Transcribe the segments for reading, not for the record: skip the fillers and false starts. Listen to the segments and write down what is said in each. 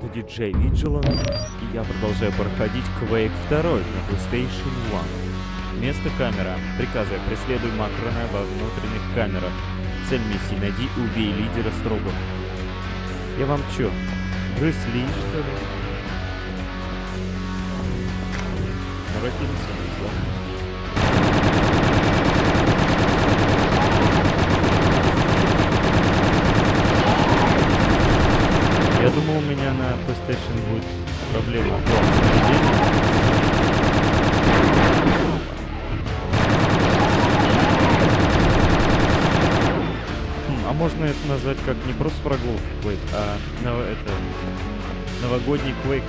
это диджей Vigilant, и я продолжаю проходить Quake 2 на PlayStation 1. Место камера. Приказы. Преследуй Макрона во внутренних камерах. Цель миссии. Найди и убей лидера строго. Я вам чё? Брюс Ли, что ли? Нарративный сюжет, ладно? Я думал, у меня на PlayStation будет проблема с поведением. А можно это назвать как не просто прогулка Quake, а новогодний Quake.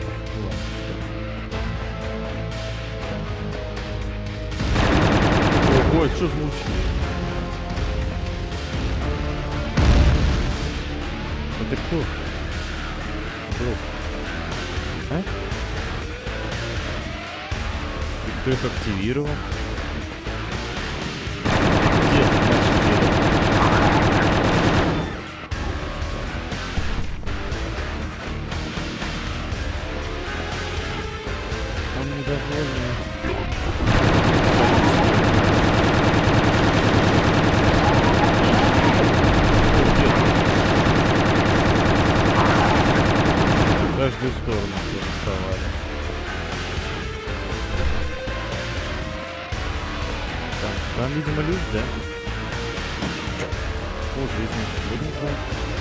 Ой, что звучит? А ты кто? А? И кто их активировал? Где ты начал? Он недовольный. В каждую сторону нарисовали. Там, видимо, люди, да? По жизни. Будем знать.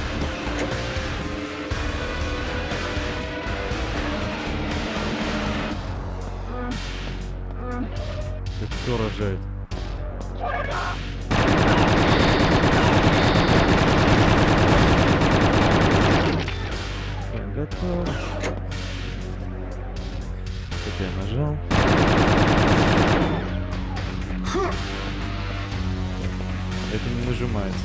Это кто рожает? Готов. Это я нажал. Это не нажимается.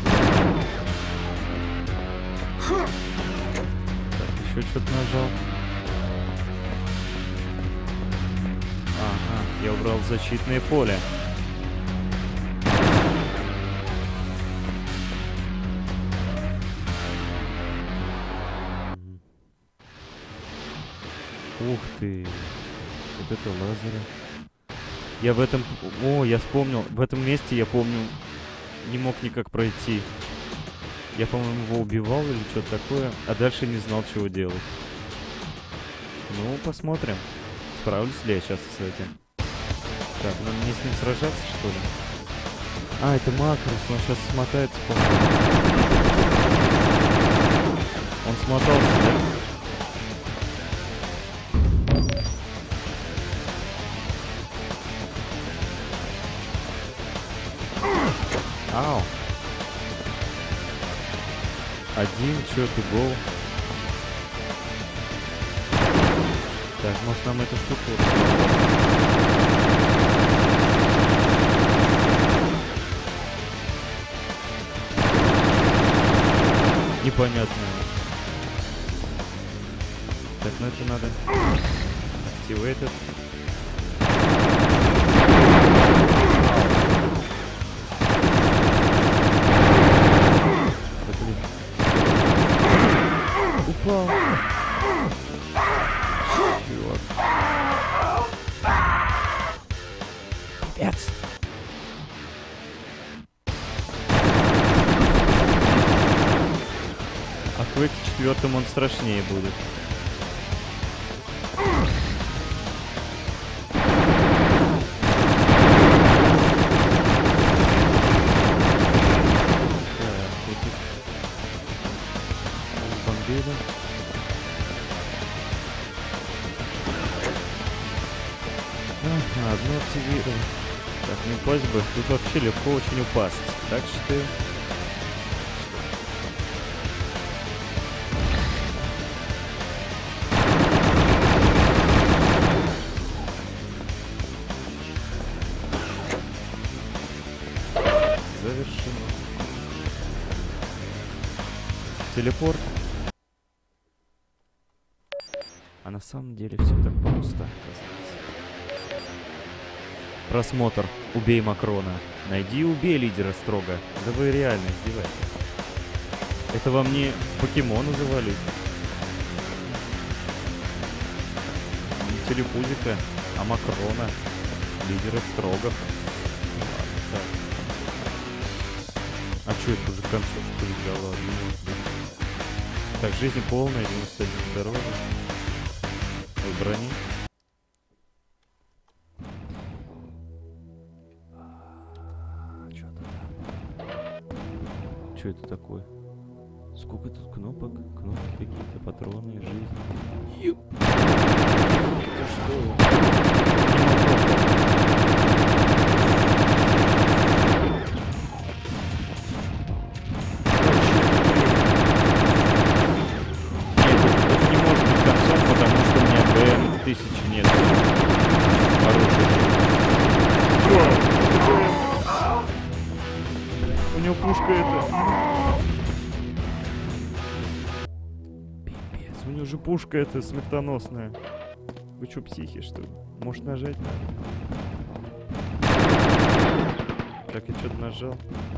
Так, еще что-то нажал. Ага, я убрал защитное поле. Ух ты. Вот это лазеры. Я в этом... О, я вспомнил. В этом месте, я помню, не мог никак пройти. Я, по-моему, его убивал или что-то такое, а дальше не знал, чего делать. Ну, посмотрим. Справлюсь ли я сейчас с этим. Так, нам мне с ним сражаться, что ли? А, это Макрос, он сейчас смотается, по-моему. Он смотался, да? Ау. Один, что-то гол. Так, может нам эту штуку... Непонятно. Так, ну это надо... Activated. Упал. Пипец. А в Quake 4 он страшнее будет. Ага, одну активировал. Так, не упасть бы. Тут вообще легко очень упасть. Так что... Завершено. Телепорт. А на самом деле все так просто оказалось. Просмотр. Убей Макрона. Найди и убей лидера строго. Да вы реально издеваетесь. Это вам не покемоны завалить. Филиппузика, а Макрона, лидера Строгов. Так. А что это уже к концу, что ли? Да ладно, может быть. Так, жизнь полная, 91 здоровья. Ой, брони. Что это такое? Сколько тут кнопок? Кнопки какие-то, патроны, жизнь. Это что? Тысячи нет. Оружие. У него пушка это. Пипец, у него же пушка это смертоносная. Вы что, психи, что ли? Может нажать надо? Так, я что-то нажал.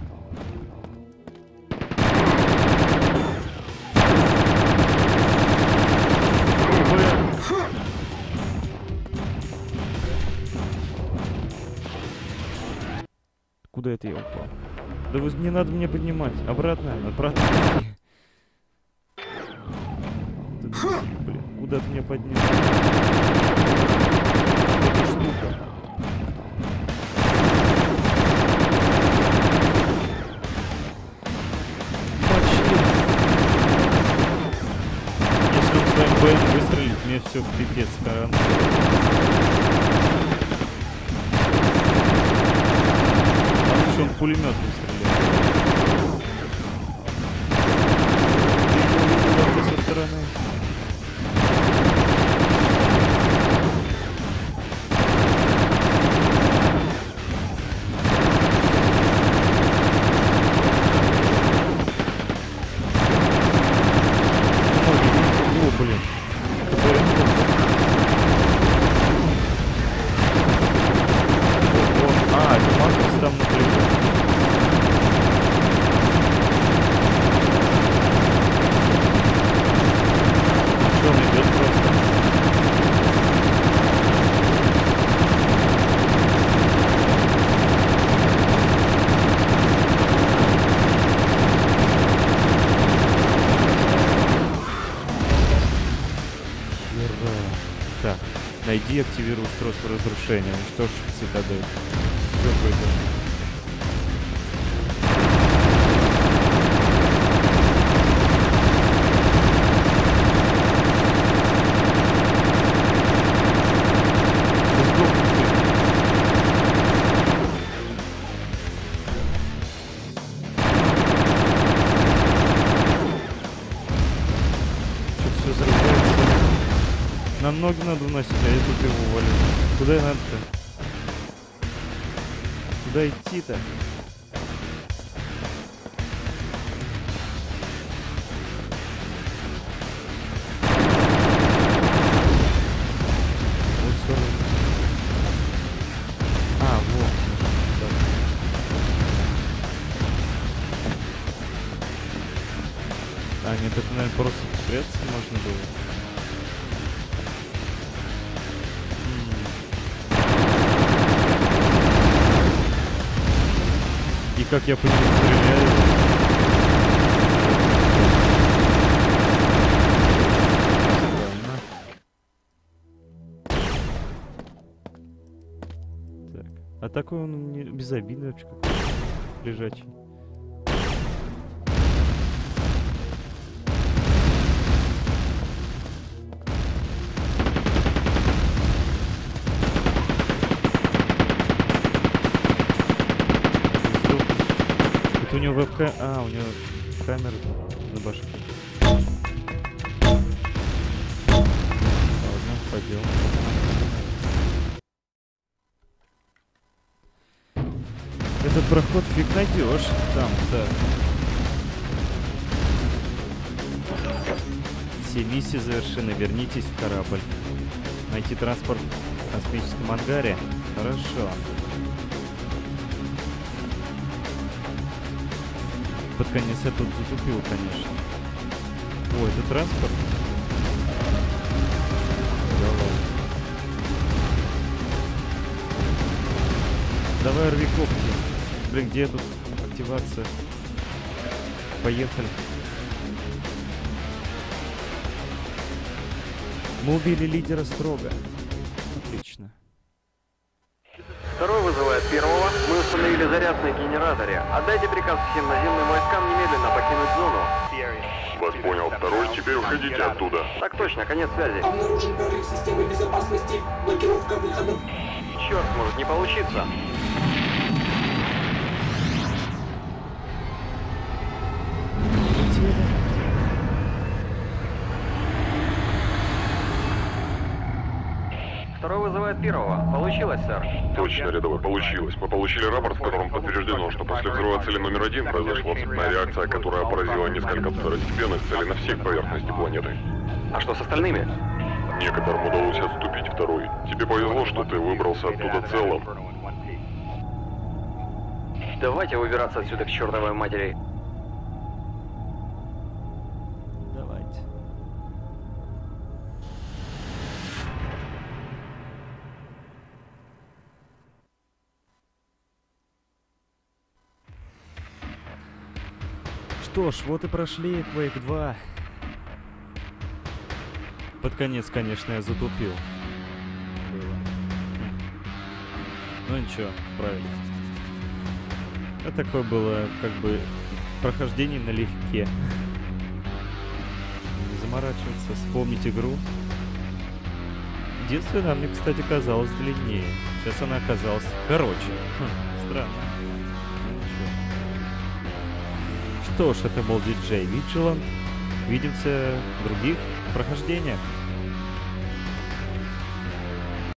Куда это я упал? Да вы не надо мне поднимать. Обратно, обратно. Блин, куда ты меня поднял? Эта штука. Если он своим БМ выстрелит, мне все пипец, каран. Он пулемет не стреляет. Со стороны. О, блин. А, это Маркус там напрямую. Он идет просто. Так, найди и активируй устройство разрушения. Уничтожь цитадель. Что произошло? Нам ноги надо уносить, а я тут его валю. Куда надо-то? Куда идти-то? А, вот. А, нет, это, наверное, просто спрятаться можно было. И как я по нему стреляю. Странно. Так. А такой он не безобидный вообще какой-то. Лежачий. У него веб-камера... А, у него камера на башке. Ладно, пойдем. Этот проход фиг найдешь. Там, так. Все миссии завершены. Вернитесь в корабль. Найти транспорт в космическом ангаре. Хорошо. Под конец я тут затупил, конечно. О, это транспорт? Да ладно. Давай рви когти. Блин, где тут активация? Поехали. Мы убили лидера строго. Отлично. Второй вызывает первого. Мы установили заряд на генераторе. Отдайте приказ всем наземным войскам немедленно покинуть зону. Вас понял, второй, теперь уходите оттуда. Так точно, конец связи. Обнаружен прорыв системы безопасности. Блокировка выходов. Черт, может не получиться. Второй вызывает первого. Получилось, сэр. Точно, рядовой, получилось. Мы получили рапорт, в котором подтверждено, что после взрыва цели номер 1 произошла цепная реакция, которая поразила несколько второстепенных целей на всех поверхностях планеты. А что с остальными? Некоторым удалось отступить, второй. Тебе повезло, что ты выбрался оттуда целым. Давайте выбираться отсюда к чертовой матери. Давайте. Что ж, вот и прошли Quake 2. Под конец, конечно, я затупил. Было. Ну ничего, правильно. А такое было, как бы, прохождение налегке. Не заморачиваться, вспомнить игру. Единственное, она мне, кстати, казалась длиннее. Сейчас она оказалась короче. Странно. Ну, ничего. Что ж, это был DJ Vigilant. Увидимся в других прохождениях.